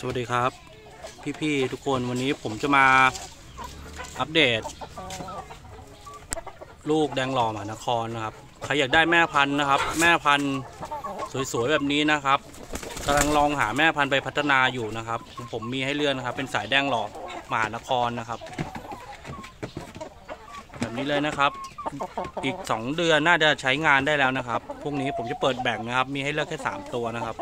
วัสดีครับพี่ๆทุกคนวันนี้ผมจะมาอัปเดตลูกแดงหล่อมหานครนะครับใครอยากได้แม่พันธุ์นะครับแม่พันธุ์สวยๆแบบนี้นะครับกำลังลองหาแม่พันธุ์ไปพัฒนาอยู่นะครับผมมีให้เลือกนะครับเป็นสายแดงหล่อมหานครนะครับแบบนี้เลยนะครับอีก2 เดือนน่าจะใช้งานได้แล้วนะครับพวกนี้ผมจะเปิดแบ่งนะครับมีให้เลือกแค่3 ตัวนะครับ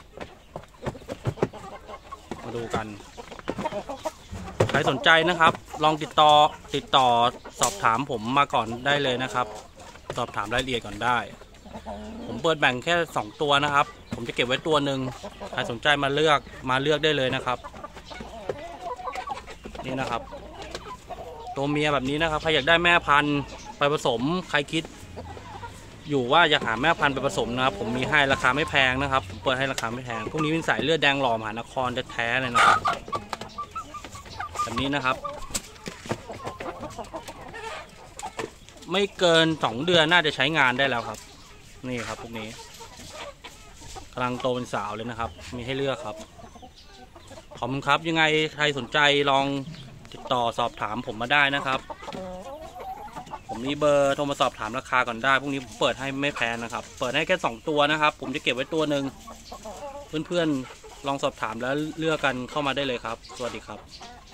มาดูกันใครสนใจนะครับลองติดต่อสอบถามผมมาก่อนได้เลยนะครับสอบถามรายละเอียดก่อนได้ผมเปิดแบ่งแค่2 ตัวนะครับผมจะเก็บไว้ตัวหนึ่งใครสนใจมาเลือกได้เลยนะครับนี่นะครับตัวเมียแบบนี้นะครับใครอยากได้แม่พันธุ์ไปผสมใครคิดอยู่ว่าอยากหาแม่พันธุ์ไปผสมนะครับผมมีให้ราคาไม่แพงนะครับผมเปิดให้ราคาไม่แพงพวกนี้เป็นสายเลือดแดงหล่อมหานครแท้ๆเลยนะครับแบบนี้นะครับไม่เกิน2 เดือนน่าจะใช้งานได้แล้วครับนี่ครับพวกนี้กำลังโตเป็นสาวเลยนะครับมีให้เลือกครับขอบคุณครับยังไงใครสนใจลองติดต่อสอบถามผมมาได้นะครับผมมีเบอร์โทรมาสอบถามราคาก่อนได้พวกนี้ผมเปิดให้ไม่แพงนะครับเปิดให้แค่2 ตัวนะครับผมจะเก็บไว้ตัวหนึ่งเพื่อนๆลองสอบถามแล้วเลือกกันเข้ามาได้เลยครับสวัสดีครับ